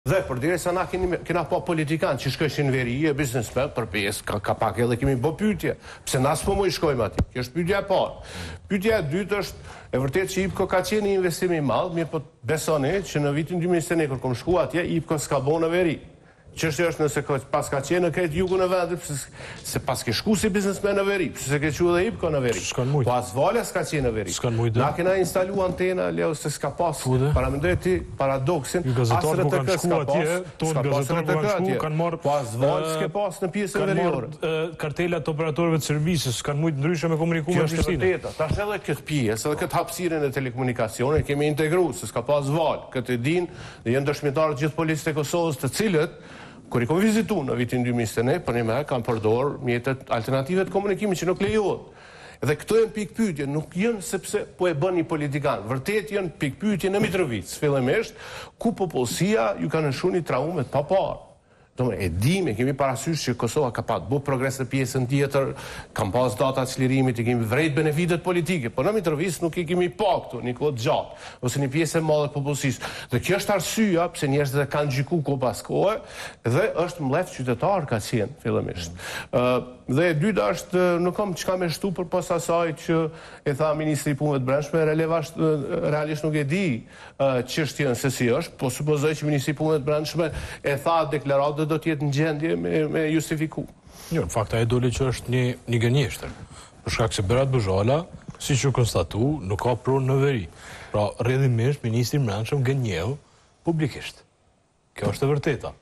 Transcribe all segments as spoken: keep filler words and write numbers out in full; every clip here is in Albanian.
Dhe për dire sa na kena pa politikan që shkëshin veri e biznesmen, për pjesë ka, ka pak edhe kemi bo pytje. Pse na s'po mu i shkojmë ati? Kjo është pytja e parë. Pytja e dytë është e vërtet që IPCO ka qenë një investim i madh, mirë po besoni që në vitin dy mijë e njëzet e një kur kom shku atje, IPCO s'ka bo në veri. Çështja është nëse pas ka qenë në këtë jugu në vendit, se pas ke shku si biznesmen në veri, se ke qu edhe IPCO në veri. Po as Vala s'ka qenë në veri. Na kena instalu antena, leo se s'ka pas, para mendoj ti paradoksin, as R T K s'ka pas, s'ka pas R T K atje, po as Vala s'ke pas në pjesën veriore. Kartelat të operatorëve të servisës kanë mujtë ndryshe me komuniku me Prishtinën. Kjo është vërteta. Tash edhe këtë pjesë, edhe këtë hapësirën e telekomunikacione kemi integruar, se s'ka pas Vala. Këtë e din, dhe janë dëshmitarë gjithë policët e Kosovës, të cilët kur i kom vizitu në vitin dy mijë e njëzet e një, për një me kam përdor mjetet alternative të komunikimit që nuk lejohet. Edhe këto janë pikpyetje, nuk janë sepse po e bën një politikan. Vërtet janë pikpyetje në Mitrovic, fillimisht, ku popullsia ju ka nënshuar një traume të paparë. E dim, e kemi parasysh që Kosova ka pat bu progres në pjesën tjetër, kam pas data të çlirimit, i kemi vrejt benefitet politike, por në Mitrovic nuk i kemi pa këtu, një kohë gjatë, ose një pjesë e madhe të popullsisë. Dhe kjo është arsyeja pse njerëzit kanë gjyku kohë pas kohe, dhe është mbledh qytetar ka qenë fillimisht. Dhe e dyta është, nuk kam çka me shtu për pas asaj që e tha Ministri i Punëve të Brendshme, relevasht realisht nuk e di çështjen se si është, po supozoj që Ministri i Punëve të Brendshme e tha deklaratë do t'jetë në gjendje me, me justifiku. Jo, në fakta e doli që është një, një gënjeshtër. Për shkak se Berat Bozhala, si që konstatu, nuk ka pronë në veri. Pra, rrjedhimisht, Ministri i Brendshëm gënjeu publikisht. Kjo është e vërteta.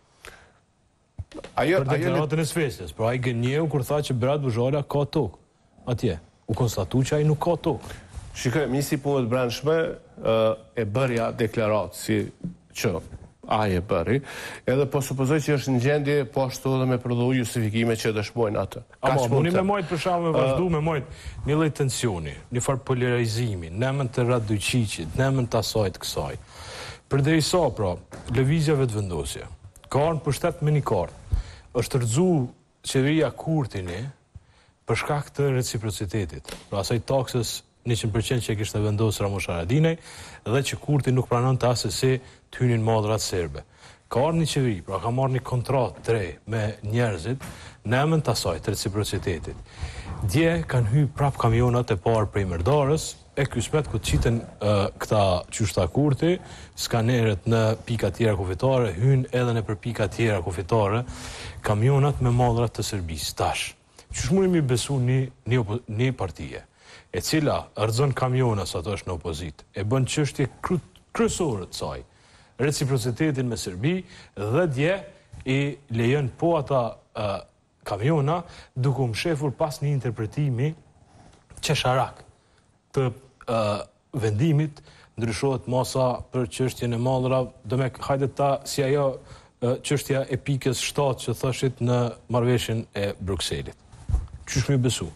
Ajo, për deklaratën e Sfesjes, pra ai gënjeu kur tha që Berat Bozhala ka tokë. Atje, u konstatu që ai nuk ka tokë. Shikoj, Ministri i Punëve të Brendshme e bërja deklaratë si që ai e bëri, edhe po supozoj që është në gjendje po ashtu edhe me prodhu justifikime që dëshmojnë atë. Amo, muni me mojtë për shkak me vazhdu me mojtë një lloj tensioni, një farë polarizimi, në emën të Radojqiqit, në emën të asaj të kësaj. Përderisa pra, lëvizjave të vendosje, ka në pushtet me një kartë, është rëzu qeveria Kurtini për shkak të reciprocitetit, pra asaj taksës njëqind përqind që e kishte vendosur Ramush Haradinaj dhe që Kurti nuk pranon të asë si të hynin modrat serbe. Ka arë një qeveri, pra ka marrë një kontrat tre me njerëzit në emën të asaj të reciprocitetit. Dje kanë hy prap kamionat e parë prej Mërdarës, e kysmet ku të qiten uh, këta qyshta Kurti, skanerët në pika tjera kufitare, hynë edhe në për pika tjera kufitare, kamionat me modrat të Serbisë. Tash, qysh mundi mi besu një, një, një partije, e cila rëzën kamiona sa të është në opozit, e bën çështje kryesore të saj, reciprocitetin me Serbi, dhe dje i lejon po ata uh, kamiona, duke u mshefur pas një interpretimi qesharak të uh, vendimit, ndryshohet masa për çështjen e mallra, do me hajde ta si ajo uh, çështja e pikës shtatë që thashit në marrëveshjen e Brukselit. Qysh mi besu?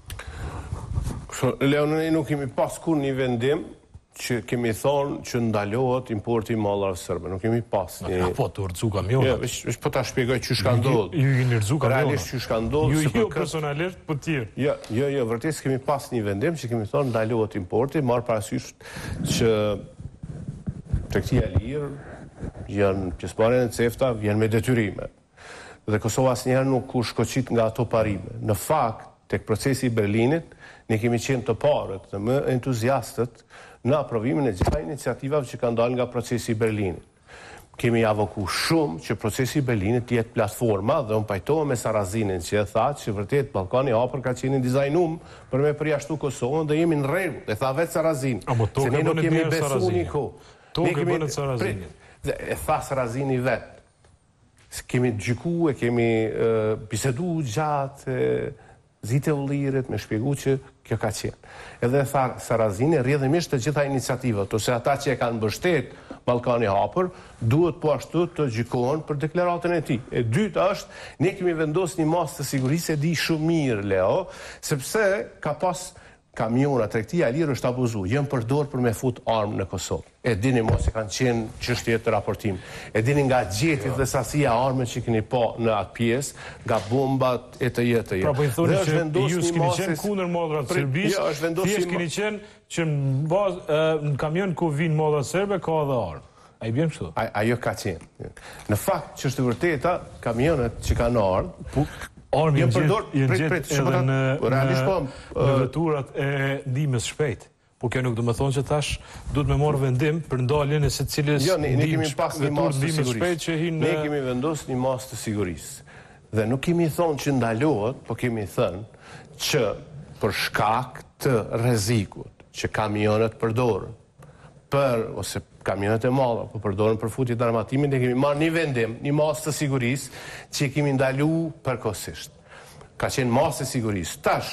Leon, ne nuk kemi pas kur një vendim që kemi thonë që ndalohet importi i mallrave serbe. Nuk kemi pas një... A po, të rëzu kamionat. Jo, është po ta shpjegoj që shka ndodhë. Ju i një rëzu kamionat. Realisht që shka ndodhë. Ju jo personalisht, po tjerë. Jo, jo, jo, vërtet kemi pas një vendim që kemi thonë ndalohet importi, marë parasysh që tregtia e lirë janë pjesëmarrjen e cefta, janë me detyrime. Dhe Kosova asnjëherë nuk u shkoqit nga ato parime. Në fakt, tek procesi i Berlinit, ne kemi qenë të parët dhe më entuziastët në aprovimin e gjitha iniciativave që kanë dalë nga procesi i Berlinit. Kemi avoku shumë që procesi i Berlinit jetë platforma dhe unë pajtohem me Sarazinin që e tha që vërtet Ballkani i hapur ka qenë dizajnuar për me përjashtu Kosovën dhe jemi në rregull. E tha vetë Sarazin. Se ne nuk kemi besuar një kohë. Tokë e bënë Sarazini. Dhe e tha Sarazini vetë. Kemi gjyku e kemi uh, bisedu gjatë, e, zite u lirit, me shpjegu që kjo ka qenë. Edhe tha Sarazini, rrjedhimisht të gjitha iniciativat, ose ata që e kanë mbështet Ballkani i hapur, duhet po ashtu të gjykohen për deklaratën e tij. E dyta është, ne kemi vendosur një masë të sigurisë, e di shumë mirë, Leo, sepse ka pas kamiona, tregtia e lirë është abuzu, jenë përdor për me fut armë në Kosovë. E dini mos e kanë qenë çështje të raportim. E dini nga gjetit dhe sasia armë që keni pa në atë pjesë, nga bombat e të jetë. Pra po i thoni që ju s'keni qenë kundër modrat serbisë, thjesht keni qenë që në kamion ku vinë modrat serbe ka edhe armë. A i bjen kështu? Ajo ka qenë. Në fakt, që është vërteta, kamionet që kanë ardhë, Armi jenë jenë përdor, gjithë prit, prit, edhe shpëtat, në realisht po, në veturat e ndihmës shpejt. Po kjo nuk do të thonë që tash duhet me marrë vendim për ndaljen e secilës jo, ne, ne kemi pas një mas të shpejt që sigurisë. hin Ne kemi vendosur një mas të sigurisë. Dhe nuk kemi thonë që ndalohet, po kemi thënë që për shkak të rrezikut që kamionet përdoren për ose kamionet e madha po përdoren për futje të armatimit, ne kemi marrë një vendim, një mas të sigurisë që kemi ndalu përkohësisht. Ka qenë mas të sigurisë. Tash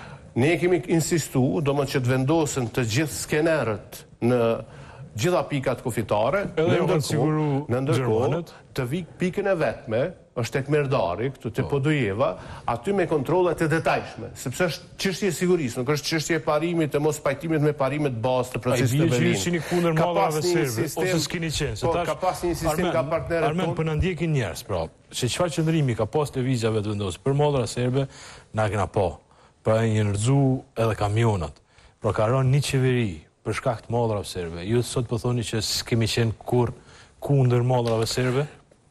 ne kemi insistu, do më që të vendosen të gjithë skenerët në gjitha pikat kufitare, edhe jo kanë siguru në ndërkohë Gjermanët. të vik pikën e vetme, është tek Merdari, këtu te Podujeva, aty me kontrollat e detajshme, sepse është çështje sigurisë, nuk është çështje e parimit e mos pajtimit me parimet bazë të procesit të Berlinit. Ai bie që Berlinit. jeni kundër Ka mallrave pas një serbe, sistem- ose s'keni qenë, se po, tash ka pas një sistem Armen- ka partnerët Armen tonë. po na ndjekin njerëz, pra, se çfarë qëndrimi ka pas lëvizjave të vendosur për mallra serbe, na kena pa. Pra një nërzu edhe kamionat. Pra ka rënë një qeveri për shkak të mallrave serbe. Ju sot po thoni që s'kemi qenë kur kundër mallrave serbe?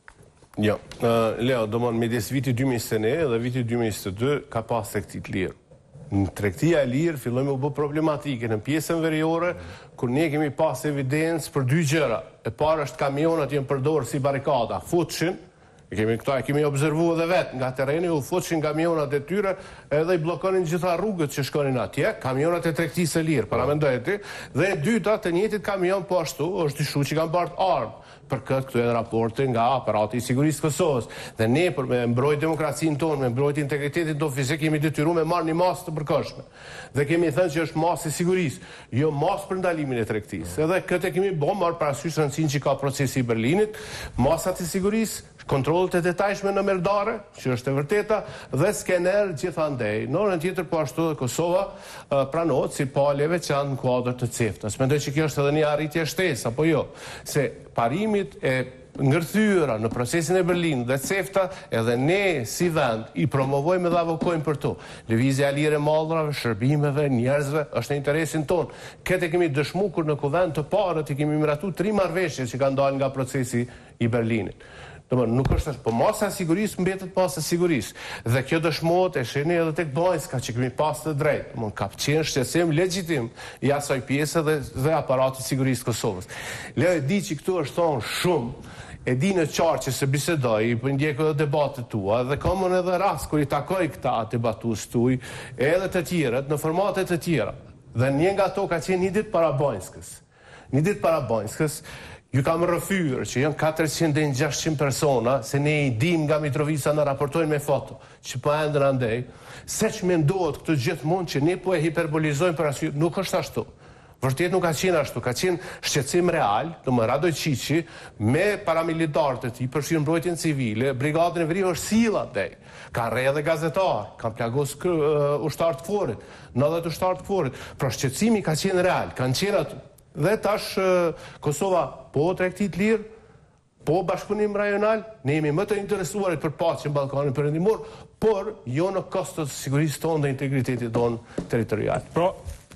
Jo, uh, Leo, do më në midis viti dy mijë e njëzet e një dhe viti dy mijë e njëzet e dy ka pas tregti të lirë. Në tregtia e lirë fillojmë u bë problematike në pjesën veriore, kur ne kemi pas evidencë për dy gjëra. E para është kamionat janë përdorur si barikada, futshin, e kemi këto e kemi observuar edhe vetë nga terreni, u futshin kamionat e tyre edhe i bllokonin gjitha rrugët që shkonin atje, kamionat e tregtisë së lirë, para mendojeti, dhe e dyta të njëjtit kamion po ashtu është dyshu që kanë bart armë. Për këtë këtu edhe raporte nga aparati i sigurisë Kosovës. Dhe ne për me mbrojtë demokracinë tonë, me mbrojtë integritetin tonë fizik, kemi detyruar me marrë një masë të përkohshme. Dhe kemi thënë që është masë e sigurisë, jo masë për ndalimin e tregtisë. Edhe këtë e kemi bë marrë parasysh rëndësinë që ka procesi i Berlinit, masat e sigurisë, kontrollet e detajshme në Merdare, që është e vërteta, dhe skener gjithandej. Në orën tjetër po ashtu dhe Kosova uh, pranohet si paleve që janë në kuadër të ceftas. Mendoj që kjo është edhe një arritje shtesë, apo jo? Se parimit e ngërthyra në procesin e Berlin dhe cefta, edhe ne si vend i promovojmë dhe avokojmë për to. Lëvizja e lirë e mallrave, shërbimeve, njerëzve, është në interesin tonë. Këtë e kemi dëshmu kur në kuvend të parët i kemi miratu tri marrëveshje që kanë dalë nga procesi i Berlinit. Domethënë nuk është, po masa e sigurisë mbetet masa e sigurisë. Dhe kjo dëshmohet e shihni edhe tek Bajska që kemi pas të drejtë. Domethënë ka qenë shqetësim legjitim i asaj pjese dhe dhe aparati i sigurisë të Kosovës. Leo e di që këtu është thonë shumë, e di në qartë që se bisedoj, i ndjek edhe debatet tua, dhe kam edhe rast kur i takoj këta debatues tuaj, edhe të tjerët në formate të tjera. Dhe një nga ato ka qenë një ditë para Bajskës. Një ditë para Bajskës, ju kam rrëfyer që janë katërqind deri në gjashtëqind persona, se ne i dim nga Mitrovica në raportojnë me foto, që po enden andej, se që mendohet këtë gjithmonë që ne po e hiperbolizojmë për arsye, nuk është ashtu. Vërtet nuk ka qenë ashtu, ka qenë shqetësim real, do më Radoj Qiqi, me paramilitarët e tij, përfshirë mbrojtjen civile, brigadën e veriut është sill andej. Ka rre edhe gazetar, kanë plagos uh, ushtar të forit, nëdhjetë ushtar të forit. Pra shqetësimi ka qenë real, kanë qenë aty. Dhe tash Kosova po tregti të lirë, po bashkëpunim rajonal, ne jemi më të interesuarit për paqen në Ballkanin Perëndimor, por jo në kosto të sigurisë tonë dhe integritetit tonë territorial. Pra,